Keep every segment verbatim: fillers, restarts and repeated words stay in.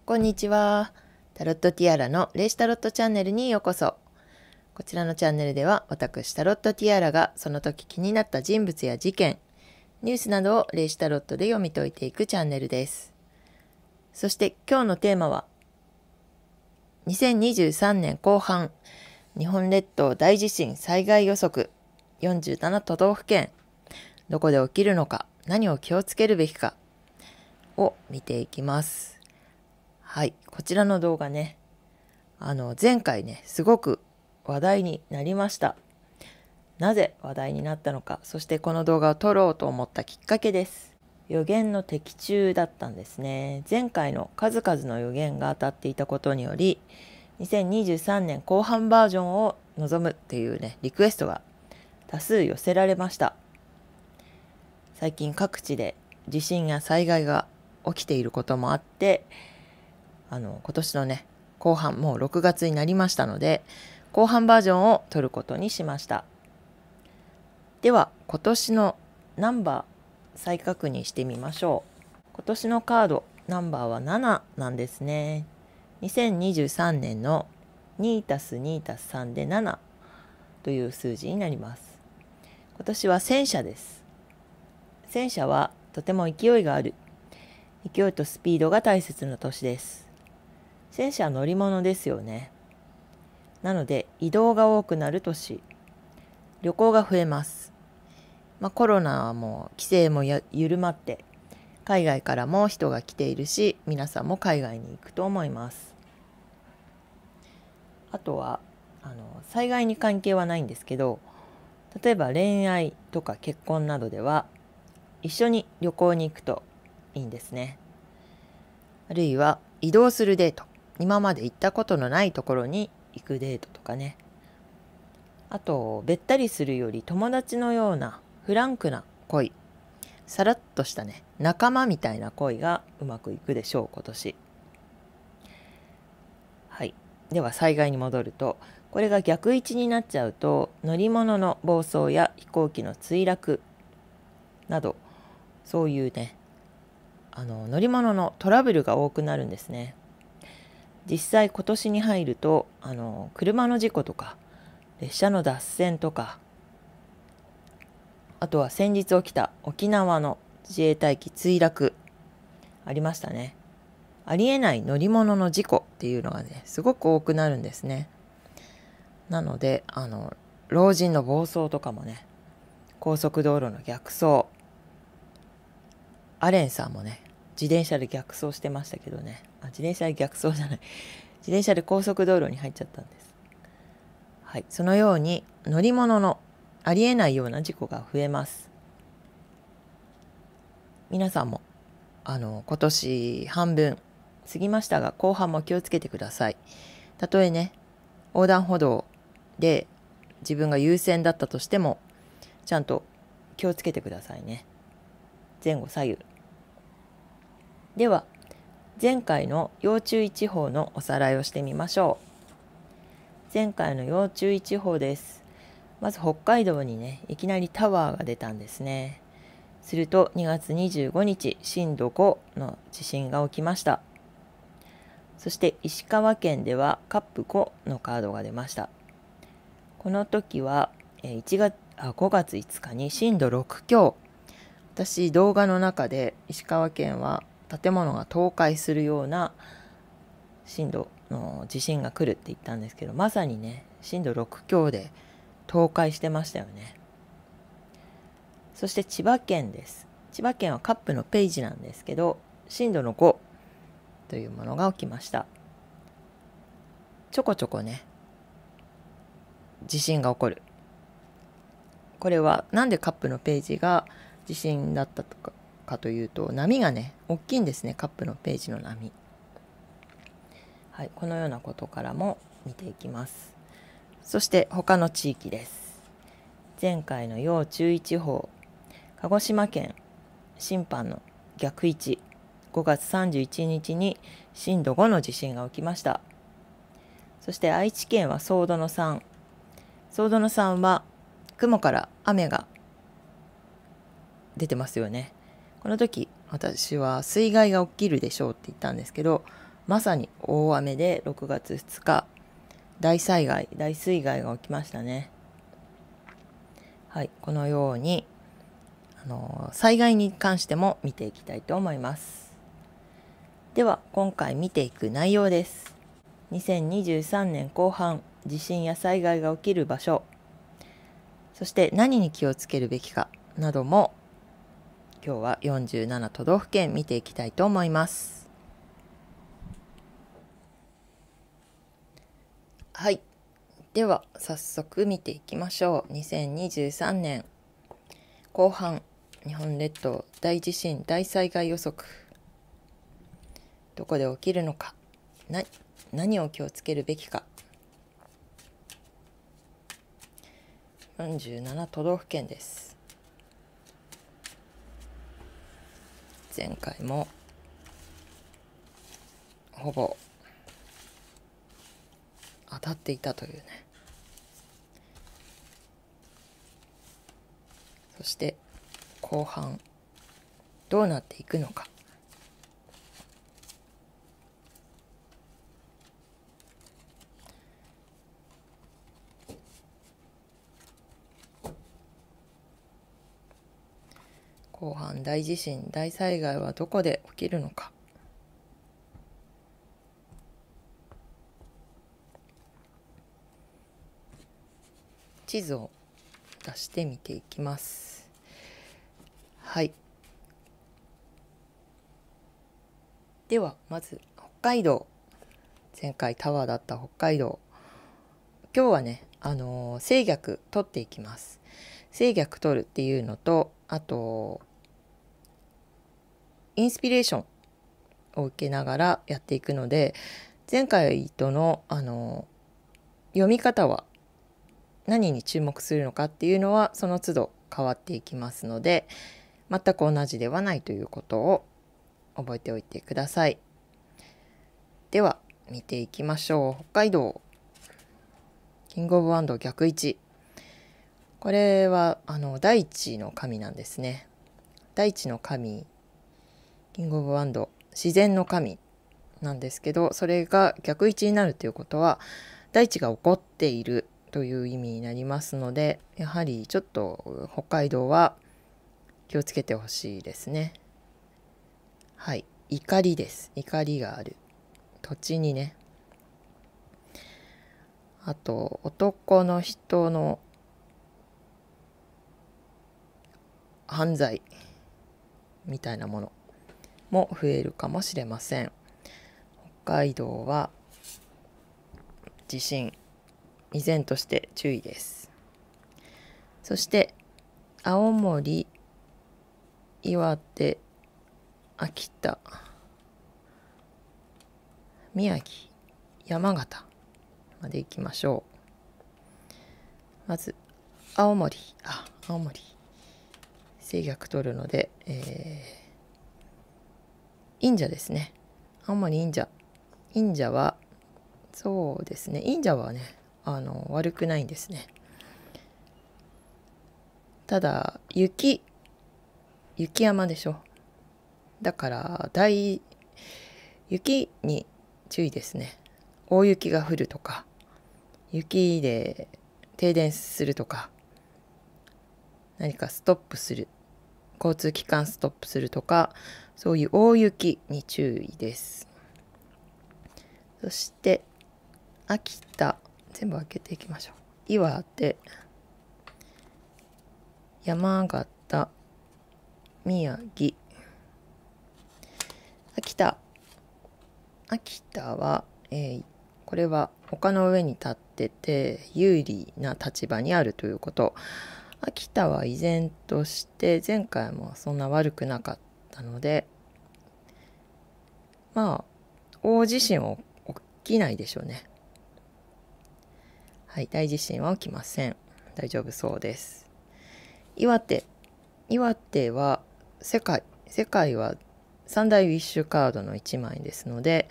こんにちは。タロットティアラの霊視タロットチャンネルにようこそ。こちらのチャンネルでは私タロットティアラがその時気になった人物や事件、ニュースなどを霊視タロットで読み解いていくチャンネルです。そして今日のテーマはにせんにじゅうさんねん後半日本列島大地震災害予測よんじゅうなな都道府県、どこで起きるのか、何を気をつけるべきかを見ていきます。はい、こちらの動画ね、あの前回ねすごく話題になりました。なぜ話題になったのか、そしてこの動画を撮ろうと思ったきっかけです。予言の的中だったんですね。前回の数々の予言が当たっていたことにより、にせんにじゅうさんねん後半バージョンを望むっていうねリクエストが多数寄せられました。最近各地で地震や災害が起きていることもあって、あの今年のね後半、もうろくがつになりましたので後半バージョンを撮ることにしました。では今年のナンバー再確認してみましょう。今年のカードナンバーはなななんですね。にせんにじゅうさんねんの にたすにたすさん でななという数字になります。今年は戦車です。戦車はとても勢いがある、勢いとスピードが大切な年です。戦車は乗り物ですよね。なので移動が多くなる年、旅行が増えます。まあ、コロナも規制もや緩まって海外からも人が来ているし、皆さんも海外に行くと思います。あとはあの災害に関係はないんですけど、例えば恋愛とか結婚などでは一緒に旅行に行くといいんですね。あるいは移動するデート、今まで行ったことのないところに行くデートとかね。あとべったりするより友達のようなフランクな恋、さらっとしたね仲間みたいな恋がうまくいくでしょう今年。はい、では災害に戻ると、これが逆位置になっちゃうと乗り物の暴走や飛行機の墜落など、そういうねあの乗り物のトラブルが多くなるんですね。実際今年に入るとあの車の事故とか列車の脱線とか、あとは先日起きた沖縄の自衛隊機墜落ありましたね。ありえない乗り物の事故っていうのがねすごく多くなるんですね。なのであの老人の暴走とかもね、高速道路の逆走、アレンさんもね自転車で逆走してましたけどね、あ自転車で逆走じゃない自転車で高速道路に入っちゃったんです。はい、そのように乗り物のありえないような事故が増えます。皆さんもあの今年半分過ぎましたが、後半も気をつけてください。たとえね横断歩道で自分が優先だったとしてもちゃんと気をつけてくださいね。前後左右。では前回の要注意地方のおさらいをしてみましょう。前回の要注意地方です。まず北海道にねいきなりタワーが出たんですね。するとにがつにじゅうごにち震度ごの地震が起きました。そして石川県ではカップごのカードが出ました。この時はいちがつあごがついつかに震度ろくきょう。私動画の中で石川県は建物が倒壊するような震度の地震が来るって言ったんですけど、まさにね震度ろくきょうで倒壊してましたよね。そして千葉県です。千葉県はカップのページなんですけど、震度のごというものが起きました。ちょこちょこね地震が起こる。これはなんでカップのページが地震だったとかかというと、波がね大きいんですね。カップのページの波。はい、このようなことからも見ていきます。そして他の地域です。前回の要注意地方、鹿児島県審判の逆位置、ごがつさんじゅういちにちに震度ごの地震が起きました。そして愛知県はソードのさん、ソードのさんは雲から雨が出てますよね。この時私は水害が起きるでしょうって言ったんですけど、 まさに大雨でろくがつふつか、大災害、大水害が起きましたね。はい、このようにあの災害に関しても見ていきたいと思います。では今回見ていく内容です。にせんにじゅうさんねんこう半、地震や災害が起きる場所、そして何に気をつけるべきかなども今日はよんじゅうなな都道府県見ていきたいと思います。はい、では早速見ていきましょう。にせんにじゅうさんねんこう半、日本列島大地震大災害予測、どこで起きるのか、な何を気をつけるべきか、よんじゅうなな都道府県です。前回もほぼ当たっていたというね。そして後半どうなっていくのか。後半大地震大災害はどこで起きるのか。地図を出してみていきます。はい。ではまず北海道、前回タワーだった北海道、今日はね、あのー、制逆取っていきます。制逆取るっていうのと、あとインスピレーションを受けながらやっていくので、前回との、あのー、読み方は何に注目するのかっていうのはその都度変わっていきますので、全く同じではないということを覚えておいてください。では見ていきましょう。北海道キングオブワンド逆位置、これはあの大地の神なんですね。大地の神、キングオブワンド、自然の神なんですけど、それが逆位置になるということは大地が起こっているという意味になりますので、やはりちょっと北海道は気をつけてほしいですね。はい、怒りです。怒りがある土地にね。あと男の人の犯罪みたいなものも増えるかもしれません。北海道は地震依然として注意です。そして青森、岩手、秋田、宮城、山形まで行きましょう。まず青森、あ、青森制逆取るので、えー、忍者ですね。青森忍者、忍者はそうですね、忍者はね、あの悪くないんですね。ただ雪雪山でしょ。だから大雪に注意ですね。大雪が降るとか、雪で停電するとか、何かストップする、交通機関ストップするとか、そういう大雪に注意です。そして秋田、全部開けていきましょう。岩手、山形、宮城、秋田。秋田は、えー、これは丘の上に立ってて有利な立場にあるということ。秋田は依然として前回もそんな悪くなかったので、まあ大地震は起きないでしょうね。はい、大地震は起きません。大丈夫そうです。岩手、岩手は世界、世界は三大ウィッシュカードのいちまいですので、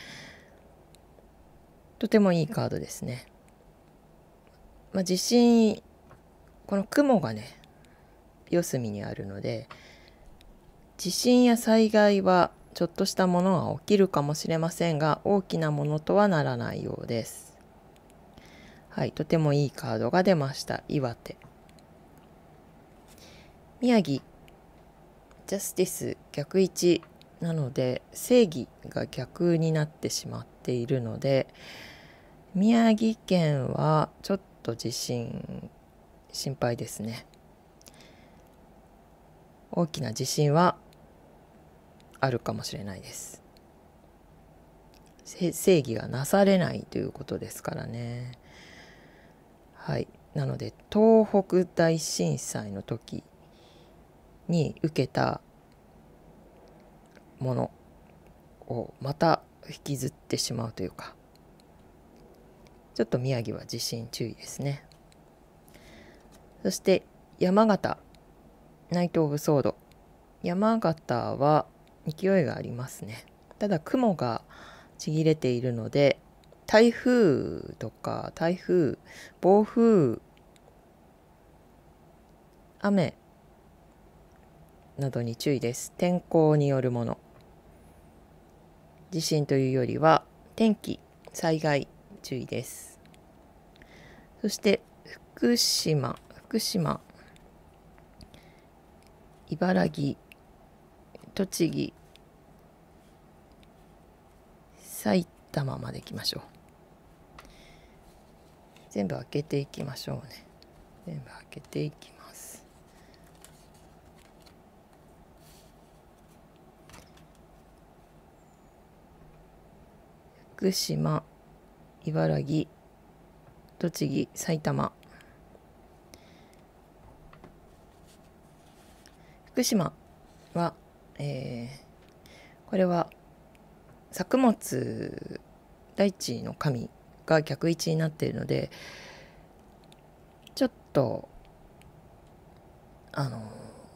とてもいいカードですね。まあ、地震、この雲がね四隅にあるので、地震や災害はちょっとしたものは起きるかもしれませんが、大きなものとはならないようです。はい、とてもいいカードが出ました。岩手。宮城、ジャスティス逆位置なので、正義が逆になってしまっているので、宮城県はちょっと地震心配ですね。大きな地震はあるかもしれないです。正義がなされないということですからね。はい。なので東北大震災の時に受けたものをまた引きずってしまうというか、ちょっと宮城は地震注意ですね。そして山形、ナイト・オブ・ソード。山形は勢いがありますね。ただ雲がちぎれているので、台風とか台風、暴風、雨などに注意です。天候によるもの。地震というよりは天気、災害注意です。そして福島、福島、茨城、栃木、埼玉まで行きましょう。全部開けていきましょうね。全部開けていきます。福島、茨城、栃木、埼玉。福島は、えー、これは作物、大地の神が逆位置になっているので、ちょっとあの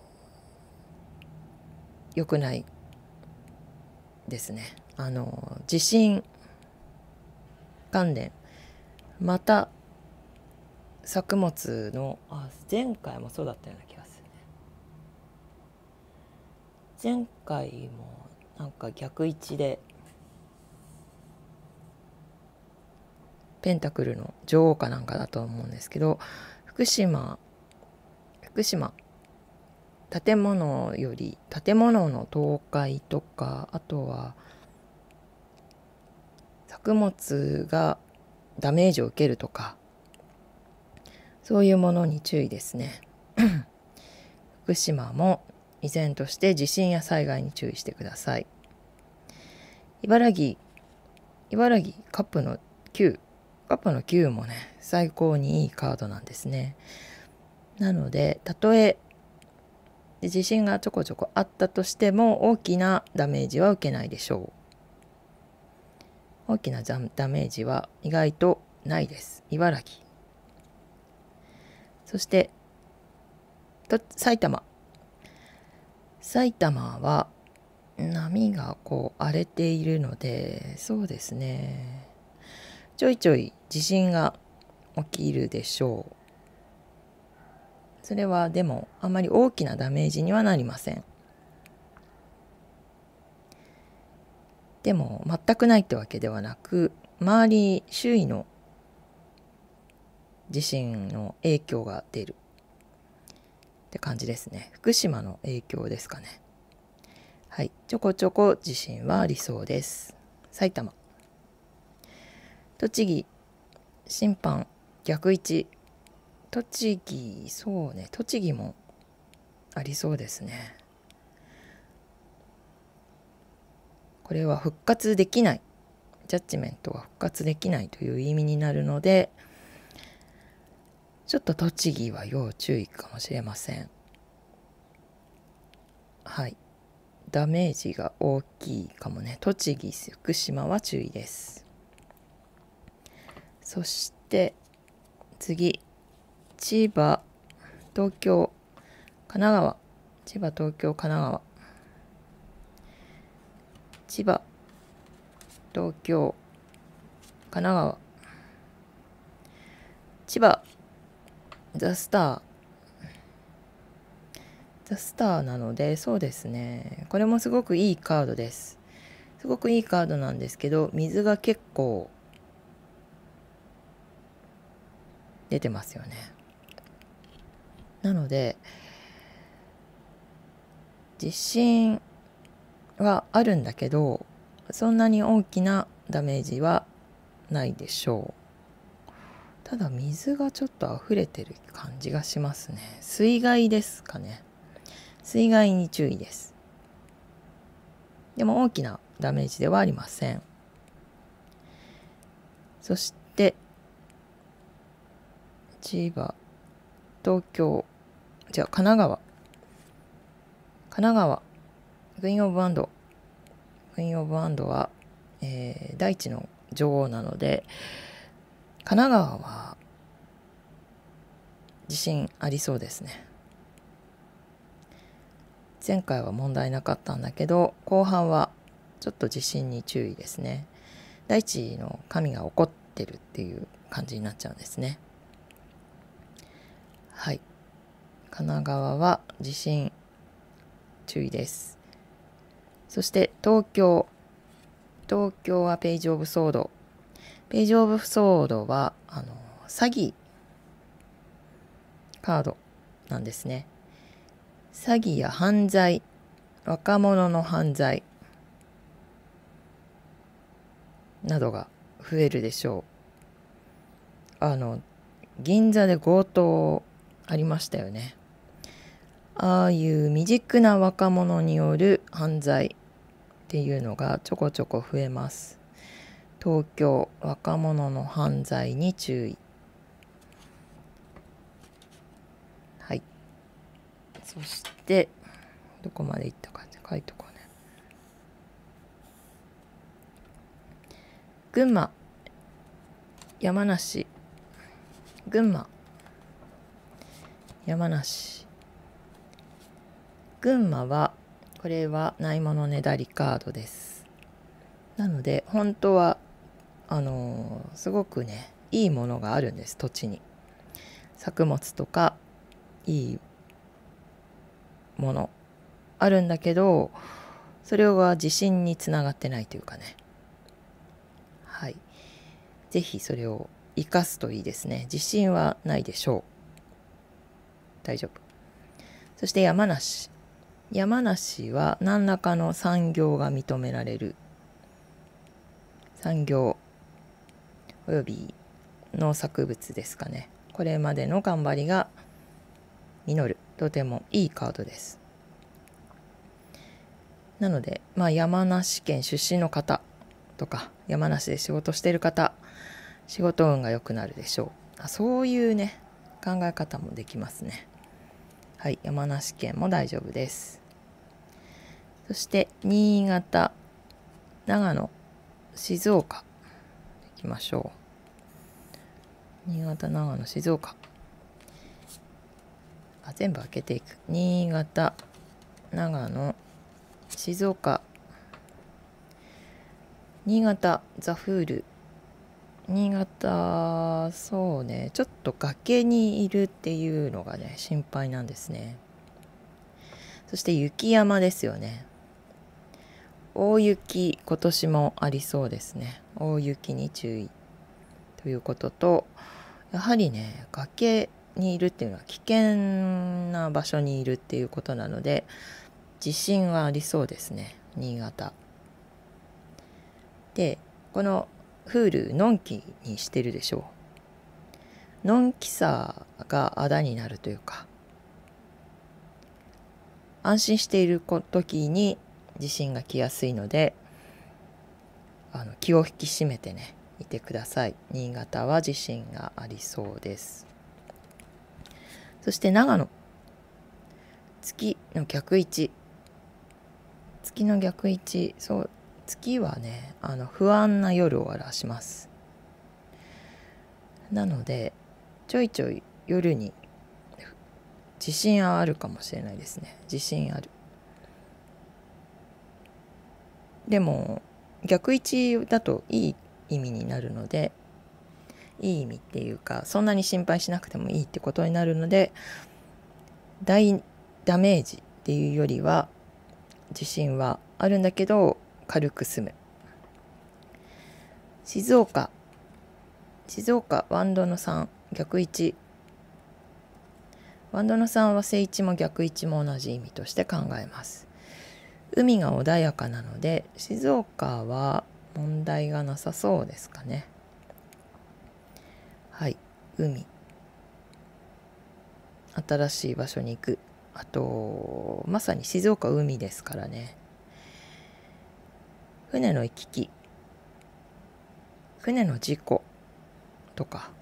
良くないですね。あの地震関連、また作物の、あ、前回もそうだったような気がするね。前回もなんか逆位置でペンタクルの女王かなんかだと思うんですけど、福島福島建物より建物の倒壊とか、あとは作物がダメージを受けるとか、そういうものに注意ですね。福島も依然として地震や災害に注意してください。茨城、茨城カップのきゅう、カップのきゅうもね、最高にいいカードなんですね。なので、たとえ地震がちょこちょこあったとしても、大きなダメージは受けないでしょう。大きなダメージは意外とないです。茨城。そして埼玉。埼玉は波がこう荒れているので、そうですね、ちょいちょい地震が起きるでしょう。それはでもあまり大きなダメージにはなりません。でも全くないってわけではなく、周り周囲の地震の影響が出るって感じですね。福島の影響ですかね。はい、ちょこちょこ地震はありそうです。埼玉、栃木、審判逆位置。栃木、そうね、栃木もありそうですね。これは復活できない、ジャッジメントが復活できないという意味になるので、ちょっと栃木は要注意かもしれません。はい、ダメージが大きいかもね。栃木、福島は注意です。そして次、千葉、東京、神奈川。千葉、東京、神奈川。千葉、東京、神奈川。千葉、ザ・スター。 ザ・スターなので、そうですね、これもすごくいいカードです。すごくいいカードなんですけど、水が結構出てますよね。なので自信はあるんだけど、そんなに大きなダメージはないでしょう。ただ水がちょっと溢れてる感じがしますね。水害ですかね。水害に注意です。でも大きなダメージではありません。そして千葉、東京、じゃあ神奈川神奈川クイーンオブワンドクイーンオブワンドは、えー、大地の女王なので、神奈川は自信ありそうですね。前回は問題なかったんだけど、後半はちょっと自信に注意ですね。大地の神が怒ってるっていう感じになっちゃうんですね。はい、神奈川は地震注意です。そして東京東京はページオブソード。ページオブソードはあの詐欺カードなんですね。詐欺や犯罪、若者の犯罪などが増えるでしょう。あの銀座で強盗ありましたよね。ああいう未熟な若者による犯罪っていうのがちょこちょこ増えます。東京、若者の犯罪に注意。はい。そしてどこまで行ったかって書いとこうね。群馬、山梨、群馬、山梨。群馬はこれはないものねだりカードです。なので本当はあのー、すごくねいいものがあるんです。土地に作物とかいいものあるんだけど、それは地震につながってないというかね。はい、ぜひそれを生かすといいですね。地震はないでしょう。大丈夫。そして山梨山梨は何らかの産業が認められる。産業および農作物ですかね。これまでの頑張りが実る。とてもいいカードです。なので、まあ、山梨県出身の方とか山梨で仕事している方、仕事運が良くなるでしょう。あ、そういうね考え方もできますね。はい、山梨県も大丈夫です。そして新潟、長野、静岡いきましょう。新潟、長野、静岡。あ、全部開けていく。新潟、長野、静岡。新潟、ザフール。新潟、そうね、ちょっと崖にいるっていうのがね心配なんですね。そして雪山ですよね。大雪、今年もありそうですね。大雪に注意ということと、やはりね崖にいるっていうのは危険な場所にいるっていうことなので、地震はありそうですね。新潟で、このフールのんきにしてるでしょう。のんきさがあだになるというか、安心している時に地震が来やすいので、あの気を引き締めてねいてください。新潟は地震がありそうです。そして長野、月の逆位置。月の逆位置、そう、月はねあの不安な夜を表します。なのでちょいちょい夜に地震あるかもしれないですね。地震ある。でも逆位置だといい意味になるので、いい意味っていうかそんなに心配しなくてもいいってことになるので、大ダメージっていうよりは地震はあるんだけど軽く済む。静岡静岡ワンドのさん逆位置。ワンドのさんは正位置も逆位置も同じ意味として考えます。海が穏やかなので静岡は問題がなさそうですかね。はい、海、新しい場所に行く。あとまさに静岡海ですからね。船の行き来、船の事故とか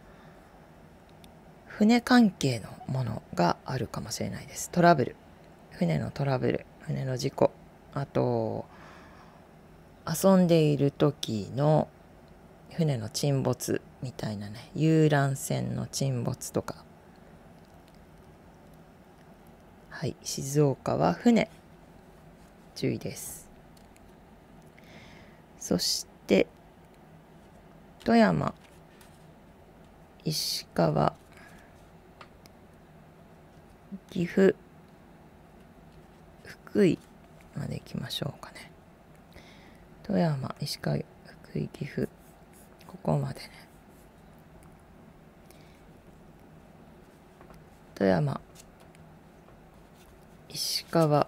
船関係のものがあるかもしれないです。トラブル、船のトラブル、船の事故、あと遊んでいる時の船の沈没みたいなね、遊覧船の沈没とか。はい、静岡は船注意です。そして富山、石川、岐阜、福井まで行きましょうかね。富山、石川、福井、岐阜、ここまでね。富山、石川、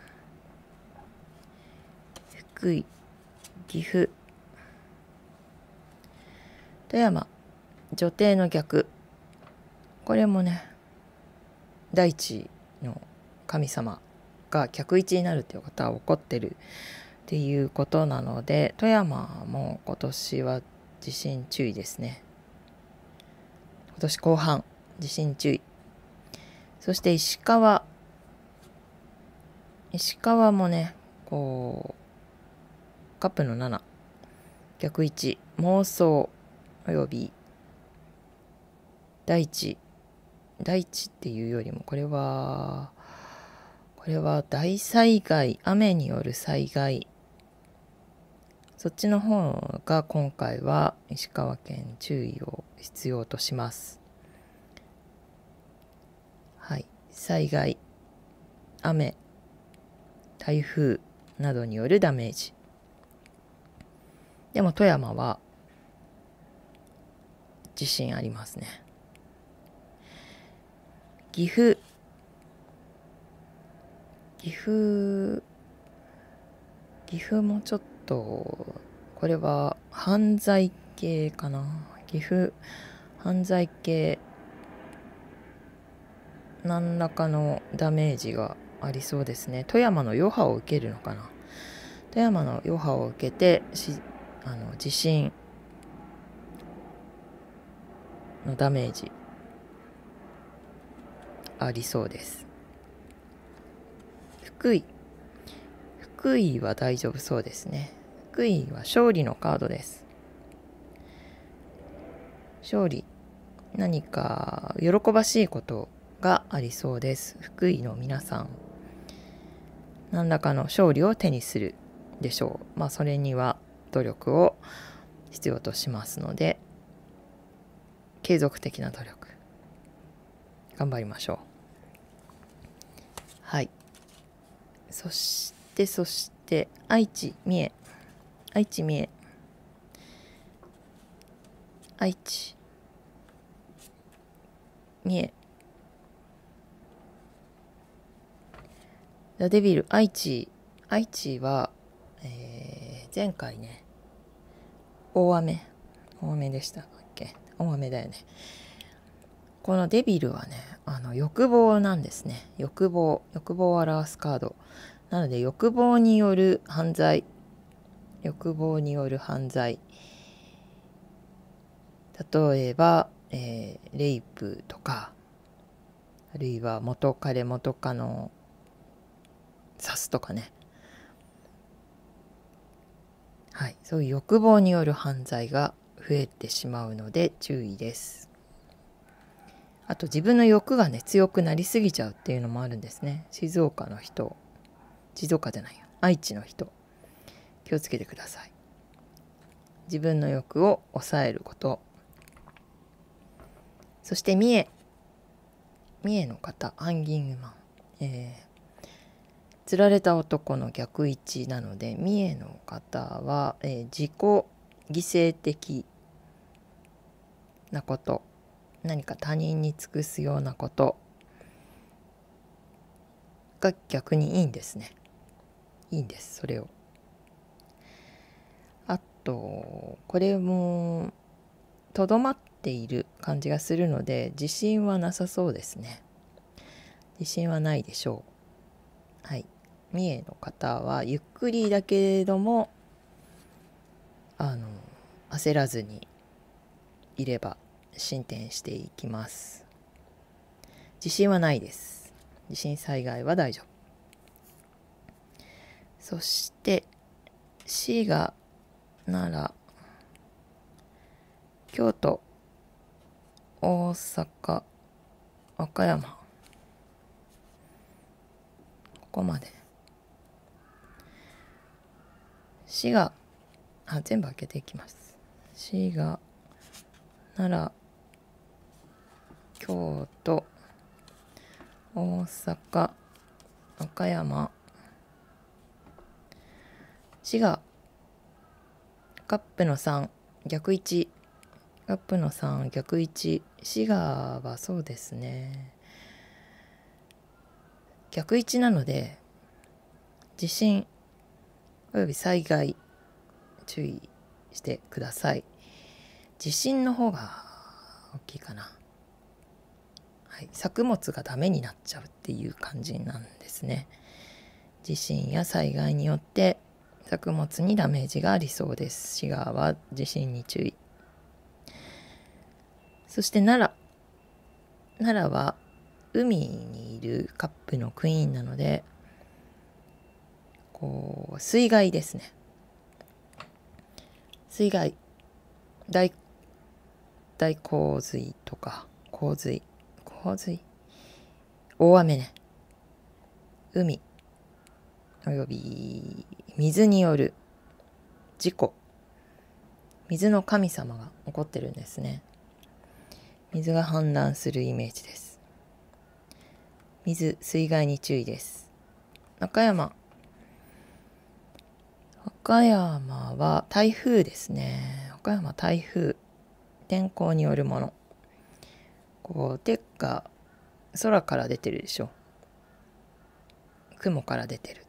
福井、岐阜。富山、女帝の逆。これもね、大地の神様が逆位置になるっていうことは起こってるっていうことなので、富山も今年は地震注意ですね。今年後半地震注意。そして石川石川もね、こうカップのなな逆位置、妄想および大地大地っていうよりもこれはこれは大災害、雨による災害、そっちの方が今回は石川県注意を必要とします。はい、災害、雨、台風などによるダメージ。でも富山は地震ありますね。岐阜岐阜岐阜もちょっとこれは犯罪系かな。岐阜犯罪系、何らかのダメージがありそうですね。富山の余波を受けるのかな。富山の余波を受けてしあの地震のダメージありそうです。福井福井は大丈夫そうですね。福井は勝利のカードです。勝利、何か喜ばしいことがありそうです。福井の皆さん、何らかの勝利を手にするでしょう。まあそれには努力を必要としますので、継続的な努力頑張りましょう。はい。そしてそして愛知、三重、愛知、三重、愛知、三重、ザ・デビル、愛知、愛知は、えー、前回ね、大雨、大雨でしたっけ？大雨だよね。このデビルはね、あの欲望なんですね。欲望、欲望を表すカード。なので欲望による犯罪、欲望による犯罪。例えば、えー、レイプとか、あるいは元彼元カノ刺すとかね。はい、そういう欲望による犯罪が増えてしまうので注意です。あと自分の欲がね強くなりすぎちゃうっていうのもあるんですね。静岡の人、静岡じゃないや、愛知の人、気をつけてください。自分の欲を抑えること。そして三重、三重の方、ハンギングマン、 えー釣られた男の逆位置なので、三重の方は、えー自己犠牲的なこと、何か他人に尽くすようなことが逆にいいんですね。いいんです、それを。あと、これもとどまっている感じがするので、自信はなさそうですね。自信はないでしょう。はい。三重の方はゆっくりだけれども、あの焦らずにいれば進展していきます。地震はないです。地震災害は大丈夫。そして滋賀、奈良、京都、大阪、和歌山、ここまで。滋賀、あ、全部開けていきます。滋賀、奈良、京都、大阪、和歌山、滋賀、カップのさん、逆位置、カップのさん、逆位置、滋賀はそうですね。逆位置なので、地震および災害注意してください。地震の方が大きいかな。はい、作物がダメになっちゃうっていう感じなんですね。地震や災害によって作物にダメージがありそうです。滋賀は地震に注意。そして奈良。奈良は海にいるカップのクイーンなので、こう水害ですね。水害、大大洪水とか洪水洪水大雨ね。海および水による事故、水の神様が起こってるんですね。水が氾濫するイメージです。水、水害に注意です。和歌山。和歌山は台風ですね。和歌山台風、天候によるもの。こう鉄が空から出てるでしょ。雲から出てる。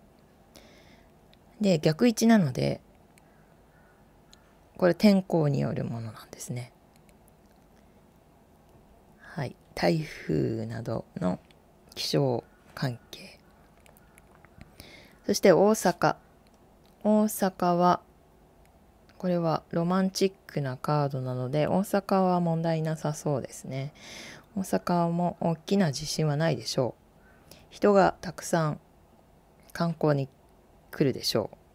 で、逆位置なので、これ天候によるものなんですね。はい、台風などの気象関係。そして大阪。大阪は、これはロマンチックなカードなので、大阪は問題なさそうですね。大阪も大きな地震はないでしょう。人がたくさん観光に来るでしょう。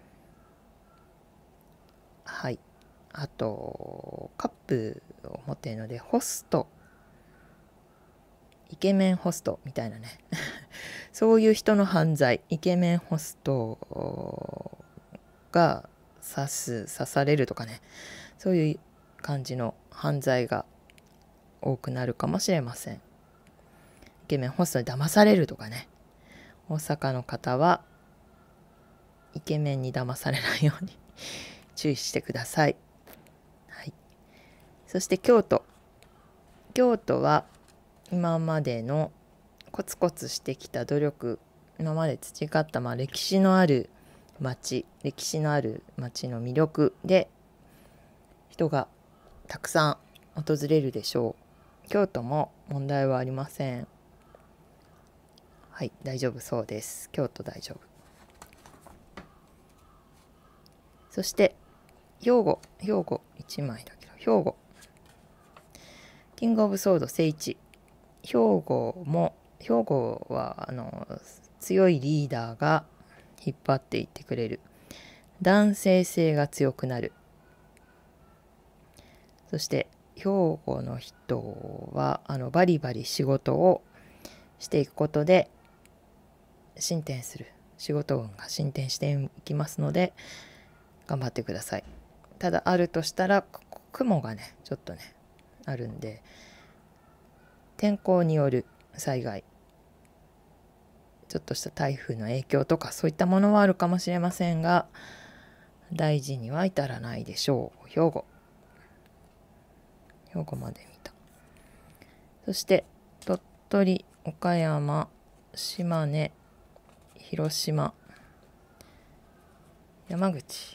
はい。あと、カップを持っているので、ホスト。イケメンホストみたいなね。そういう人の犯罪、イケメンホストが刺す、刺されるとかね。そういう感じの犯罪が多くなるかもしれません。イケメンホストに騙されるとかね。大阪の方はイケメンに騙されないように注意してください。はい。そして京都。京都は今までのコツコツしてきた努力、今まで培った、まあ、歴史のある町、歴史のある町の魅力で人がたくさん訪れるでしょう。京都も問題はありません。はい、大丈夫そうです。京都大丈夫。そして兵庫、兵庫いちまいだけど、兵庫。キングオブソード聖一。兵庫も、兵庫はあの強いリーダーが引っ張っていってくれる。男性性が強くなる。そして兵庫の人はあのバリバリ仕事をしていくことで進展する。仕事運が進展していきますので頑張ってください。ただあるとしたら雲がねちょっとねあるんで、天候による災害ちょっとした台風の影響とかそういったものはあるかもしれませんが、大事には至らないでしょう。兵庫兵庫まで見た。そして鳥取、岡山、島根、広島、山口、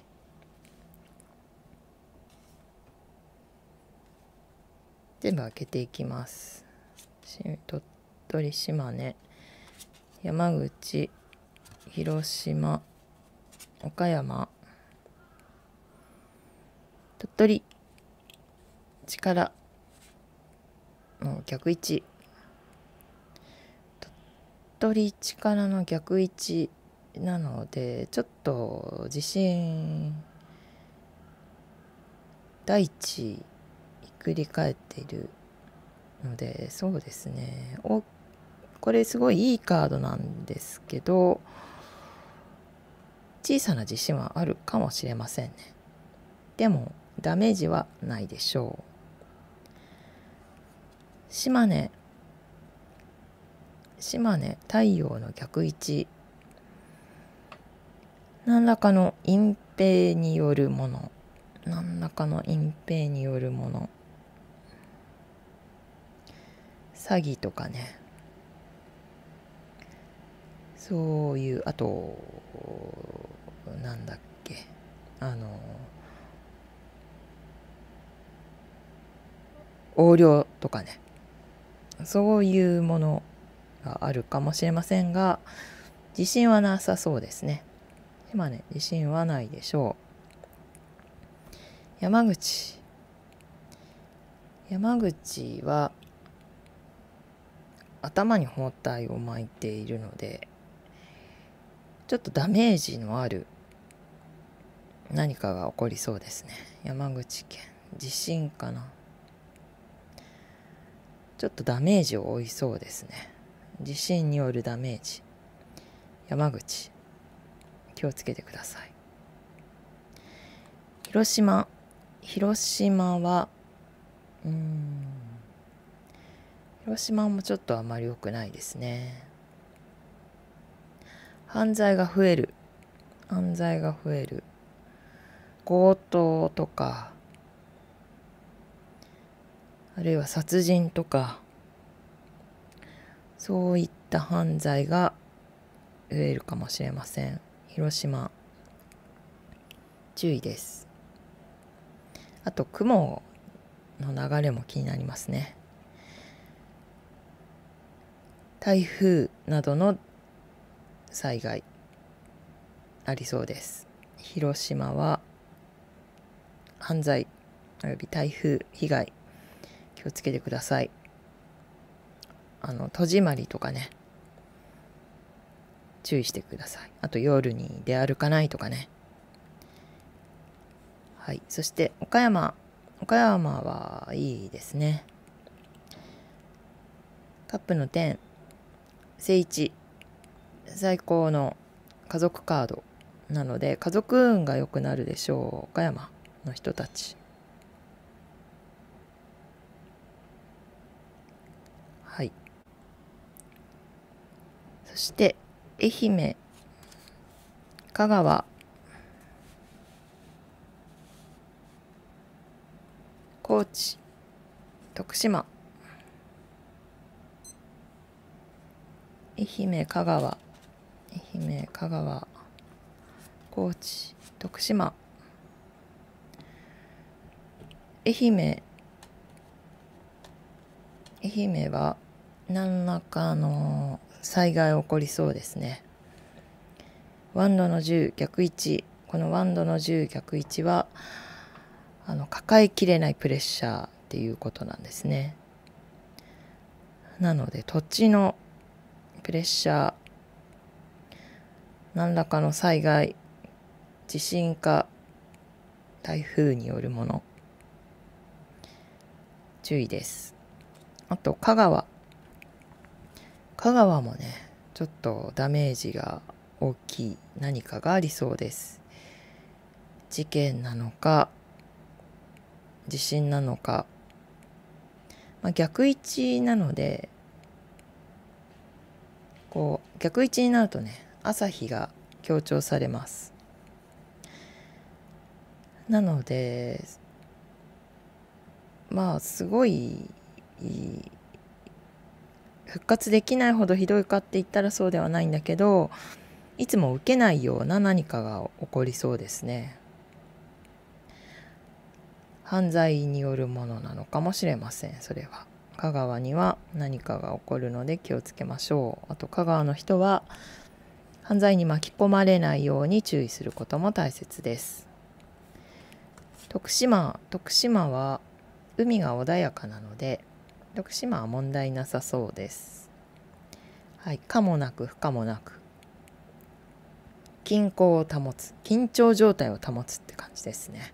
全部開けていきます。鳥取、島根、山口、広島、岡山、鳥取、力の逆位置、鳥取力の逆位置なので、ちょっと地震大地ひっくり返っているので、そうですね、おこれすごいいいカードなんですけど、小さな地震はあるかもしれませんね。でもダメージはないでしょう。島根島根、太陽の逆位置、何らかの隠蔽によるもの何らかの隠蔽によるもの、詐欺とかね、そういう、あとなんだっけ、あの横領とかね、そういうものがあるかもしれませんが、地震はなさそうですね。島根、地震はないでしょう。山口山口は頭に包帯を巻いているので、ちょっとダメージのある何かが起こりそうですね。山口県、地震かな。ちょっとダメージを負いそうですね。地震によるダメージ、山口、気をつけてください。広島広島はうーん広島もちょっとあまり良くないですね。犯罪が増える犯罪が増える強盗とか、あるいは殺人とか、そういった犯罪が増えるかもしれません。広島、注意です。あと雲の流れも気になりますね。台風などの災害ありそうです。広島は犯罪および台風被害、気をつけてください。あの戸締まりとかね、注意してください。あと夜に出歩かないとかね。はい。そして岡山岡山はいいですね。カップの点、正位置、最高の家族カードなので、家族運が良くなるでしょう。岡山の人たち。はい。そして愛媛、香川、高知、徳島、愛媛、香川、愛媛、香川、高知、徳島、愛媛、愛媛は何らかの災害起こりそうですね。ワンドのじゅう逆位置、このワンドのじゅう逆位置はあの抱えきれないプレッシャーっていうことなんですね。なので土地のプレッシャー、何らかの災害、地震か台風によるもの、注意です。あと香川香川もね、ちょっとダメージが大きい何かがありそうです。事件なのか地震なのか、まあ、逆位置なのでこう逆位置になるとね、朝日が強調されます。なのでまあすごい復活できないほどひどいかって言ったらそうではないんだけど、いつも受けないような何かが起こりそうですね。犯罪によるものなのかもしれません。それは香川には何かが起こるので気をつけましょう。あと香川の人は犯罪に巻き込まれないように注意することも大切です。徳島徳島は海が穏やかなので、徳島は問題なさそうです。はい、可もなく不可もなく均衡を保つ、緊張状態を保つって感じですね。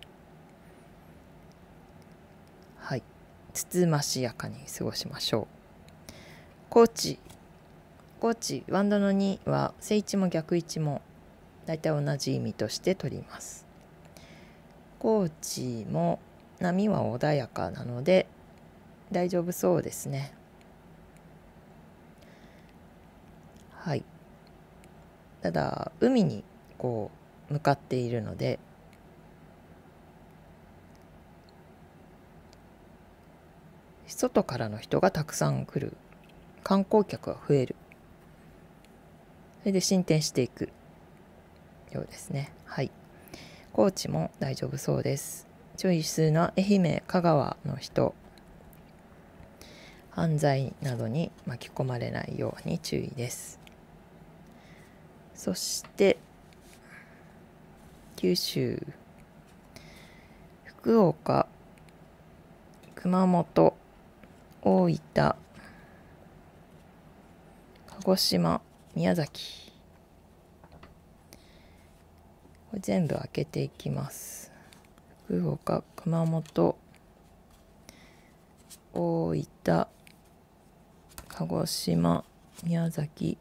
はい、つつましやかに過ごしましょう。高知高知ワンドのには正位置も逆位置もだいたい同じ意味として取ります。高知も波は穏やかなので大丈夫そうですね。はい。ただ海にこう向かっているので、外からの人がたくさん来る、観光客が増える、それで進展していくようですね。はい。高知も大丈夫そうです。注意するのは愛媛、香川の人、犯罪などに巻き込まれないように注意です。そして九州、福岡、熊本、大分、鹿児島、宮崎、これ全部開けていきます。福岡、熊本、大分、鹿児島、宮崎、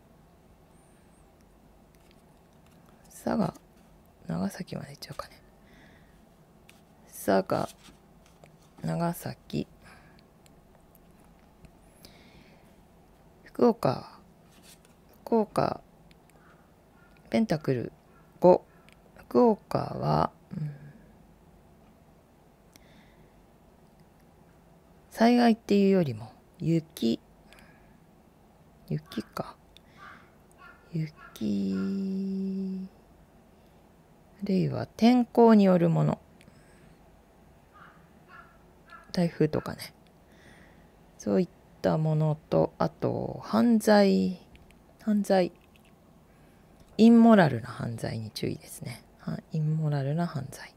佐賀、長崎まで行っちゃうかね。佐賀、長崎、福岡、福岡、ペンタクルご、福岡は、うん、災害っていうよりも雪、雪か、雪、あるいは天候によるもの、台風とかね、そういったものと、あと犯罪、犯罪、インモラルな犯罪に注意ですね。インモラルな犯罪、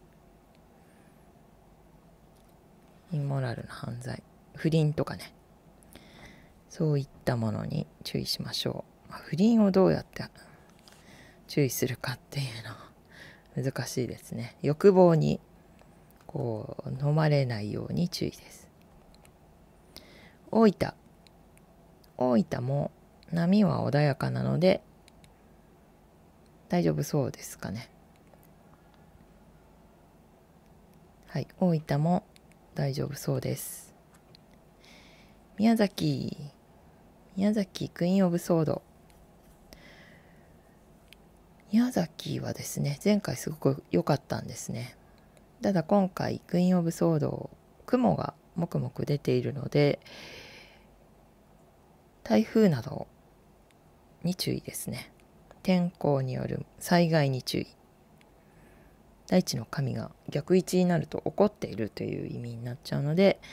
インモラルな犯罪、不倫とかね、そういったものに注意しましょう。不倫をどうやって注意するかっていうのは難しいですね。欲望にこう飲まれないように注意です。大分、大分も波は穏やかなので大丈夫そうですかね。はい、大分も大丈夫そうです。宮崎、宮崎クイーンオブソード。宮崎はですね、前回すごく良かったんですね。ただ今回クイーンオブソード、雲がもくもく出ているので台風などに注意ですね。天候による災害に注意。大地の神が逆位置になると怒っているという意味になっちゃうので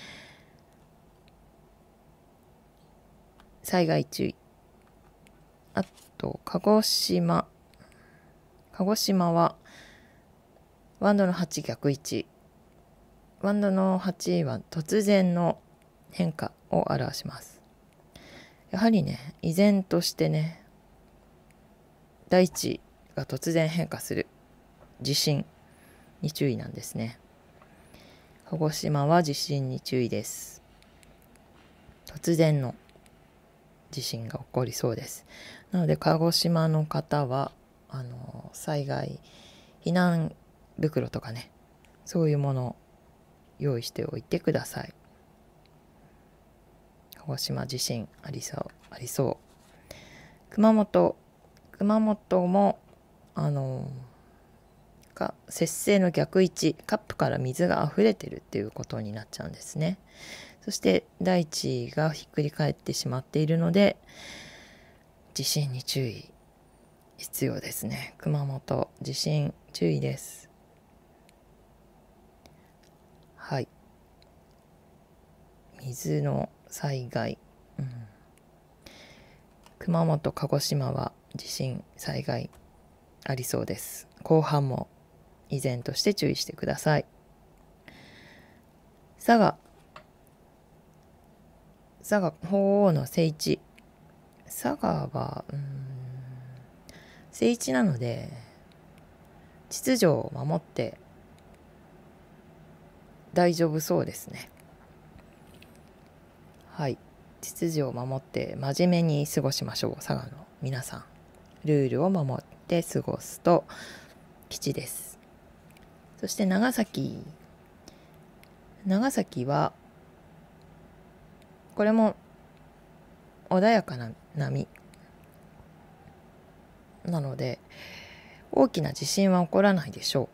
災害注意。あと鹿児島、鹿児島はワンドのはち逆位置。ワンドのはちは突然の変化を表します。やはりね、依然としてね、大地が突然変化する地震に注意なんですね。鹿児島は地震に注意です。突然の地震が起こりそうです。なので鹿児島の方はあの災害避難袋とかね、そういうものを用意しておいてください。鹿児島地震ありそうありそう。 熊本熊本もあのが節制の逆位置、カップから水が溢れてるっていうことになっちゃうんですね。そして大地がひっくり返ってしまっているので、地震に注意必要ですね。熊本地震注意です。はい。水の災害、うん、熊本鹿児島は地震災害ありそうです。後半も依然として注意してください。佐賀佐賀鳳凰の聖地、佐賀はうーん聖地なので秩序を守って大丈夫そうですね。はい、秩序を守って真面目に過ごしましょう。佐賀の皆さん、ルールを守って過ごすと吉です。そして長崎長崎はこれも穏やかな波なので大きな地震は起こらないでしょう。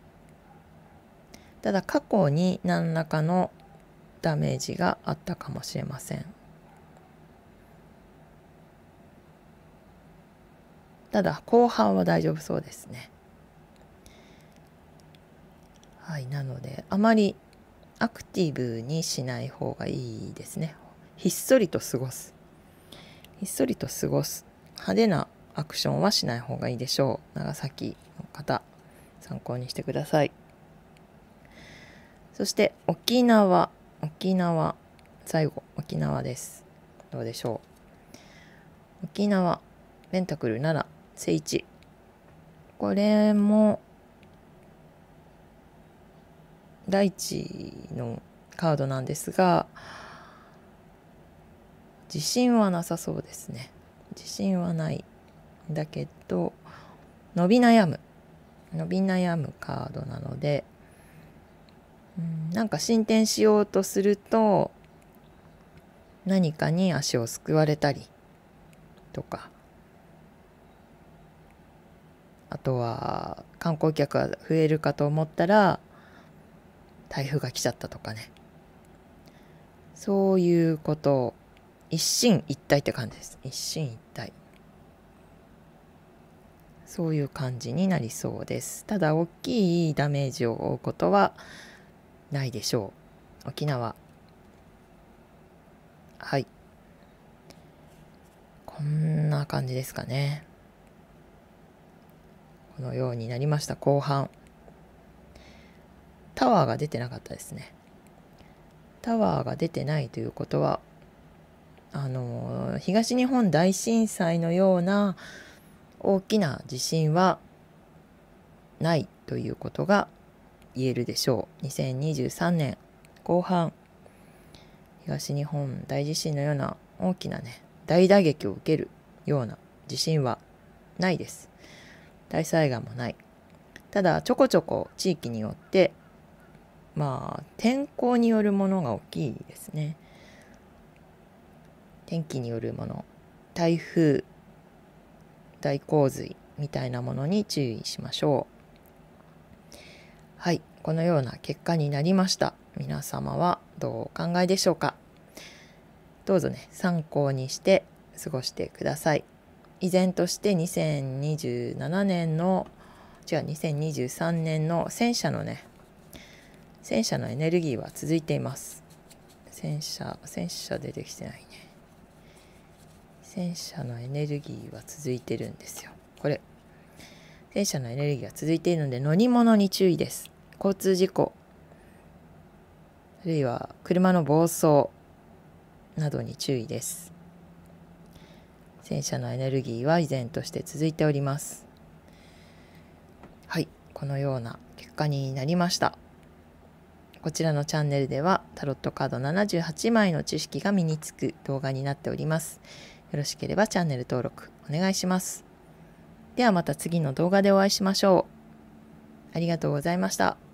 ただ過去に何らかのダメージがあったかもしれません。ただ後半は大丈夫そうですね。はい、なのであまりアクティブにしない方がいいですね。ひっそりと過ごすひっそりと過ごす派手なアクションはしない方がいいでしょう。長崎の方、参考にしてください。そして沖縄沖縄最後沖縄です。どうでしょう。沖縄ペンタクルなな聖地、これも大地のカードなんですが、自信はなさそうですね。自信はないだけど伸び悩む伸び悩むカードなので、うん、なんか進展しようとすると何かに足をすくわれたりとか、あとは観光客が増えるかと思ったら台風が来ちゃったとかね、そういうことを一進一退って感じです。一進一退、そういう感じになりそうです。ただ大きいダメージを負うことはないでしょう。沖縄、はい、こんな感じですかね。このようになりました。後半タワーが出てなかったですね。タワーが出てないということはあの東日本大震災のような大きな地震はないということが言えるでしょう。にせんにじゅうさんねん後半、東日本大地震のような大きなね大打撃を受けるような地震はないです。大災害もない。ただちょこちょこ地域によってまあ天候によるものが大きいですね。天気によるもの、台風、大洪水みたいなものに注意しましょう。はい、このような結果になりました。皆様はどうお考えでしょうか。どうぞね、参考にして過ごしてください。依然としてにせんにじゅうななねんの違うにせんにじゅうさんねんの戦車のね戦車のエネルギーは続いています。戦車戦車出てきてないね。戦車のエネルギーは続いてるんですよ。これ戦車のエネルギーが続いているので乗り物に注意です。交通事故あるいは車の暴走などに注意です。戦車のエネルギーは依然として続いております。はい、このような結果になりました。こちらのチャンネルではタロットカードななじゅうはちまいの知識が身につく動画になっております。よろしければチャンネル登録お願いします。ではまた次の動画でお会いしましょう。ありがとうございました。